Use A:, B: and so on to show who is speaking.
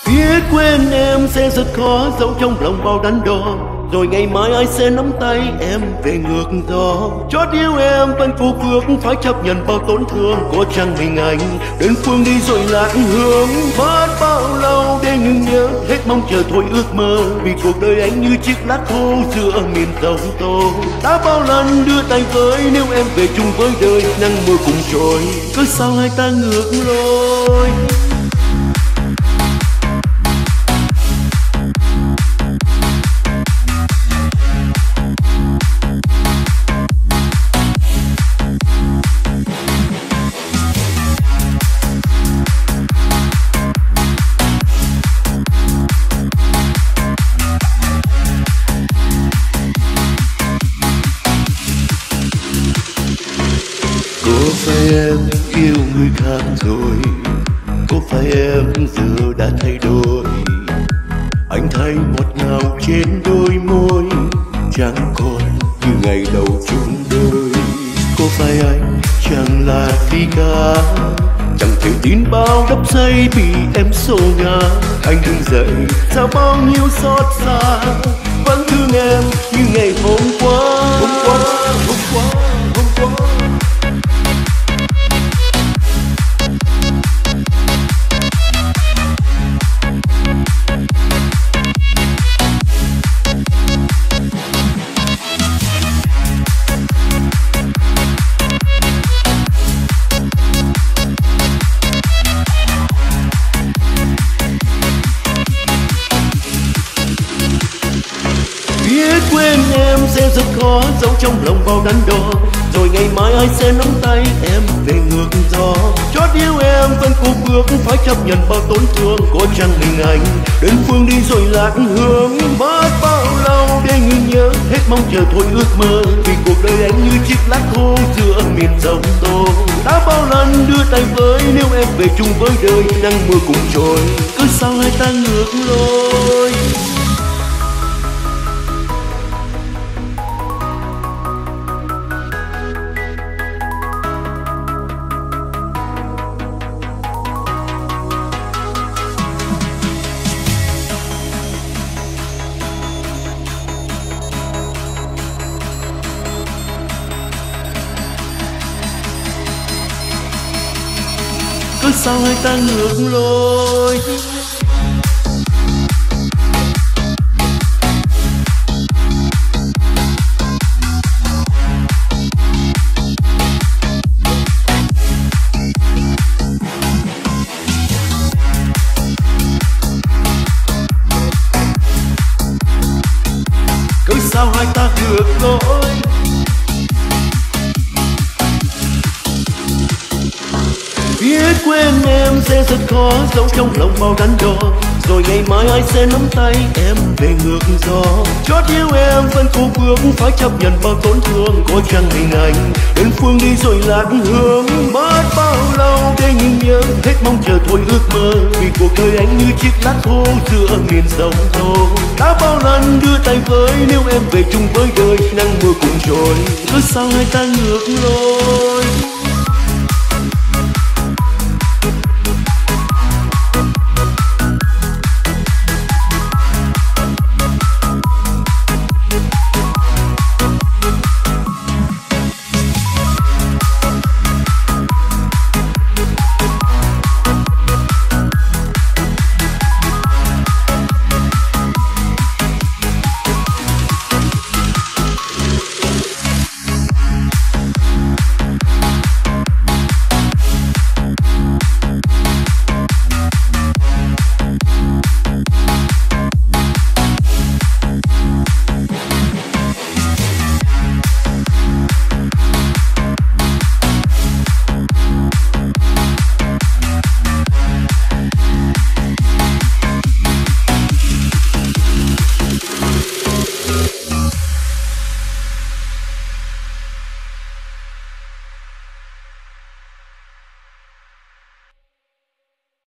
A: Biết quên em sẽ rất khó, giấu trong lòng bao đắn đo. Rồi ngày mai ai sẽ nắm tay em về ngược gió. Chót yêu em vẫn phù phước, phải chấp nhận bao tổn thương. Có chăng mình anh đến phương đi rồi lạc hướng. Mất bao lâu để ngừng nhớ, hết mong chờ thôi ước mơ. Vì cuộc đời anh như chiếc lá khô giữa miền giông tố. Đã bao lần đưa tay với, nếu em về chung với đời nắng mưa cùng trôi. Cứ sao hai ta ngược lối. Có phải em yêu người khác rồi? Có phải em giờ đã thay đổi? Anh thấy ngọt ngào trên đôi môi, chẳng còn như ngày đầu chung đôi. Có phải anh chẳng là gì cả? Chẳng thể tin bao đắp giây bị em xô ngã. Anh đứng dậy sao bao nhiêu xót xa, vẫn thương em như ngày hôm qua. Hôm qua, hôm qua, hôm qua. Biết quên em sẽ rất khó, giấu trong lòng bao đắn đo. Rồi ngày mai ai sẽ nắm tay em về ngược gió. Chót yêu em vẫn cố bước, phải chấp nhận bao tổn thương. Có chăng mình anh đến phương đi rồi lạc hướng. Mất bao lâu để ngừng nhớ, hết mong chờ thôi ước mơ. Vì cuộc đời anh như chiếc lá khô giữa miền giông tố. Đã bao lần đưa tay với, nếu em về chung với đời nắng mưa cùng trôi. Cứ sao hai ta ngược lối. Cứ sao hai ta ngược lối. Cứ sao hai ta ngược lối. Biết quên em sẽ rất khó, giấu trong lòng bao đắn đo. Rồi ngày mai ai sẽ nắm tay em về ngược gió. Chót yêu em vẫn cố bước, phải chấp nhận bao tổn thương. Có chăng mình anh đến phương đi rồi lạc hướng. Mất bao lâu để ngừng nhớ, hết mong chờ thôi ước mơ. Vì cuộc đời anh như chiếc lá khô giữa miền giông tố. Đã bao lần đưa tay với, nếu em về chung với đời nắng mưa cùng trôi. Cứ sao hai ta ngược lối.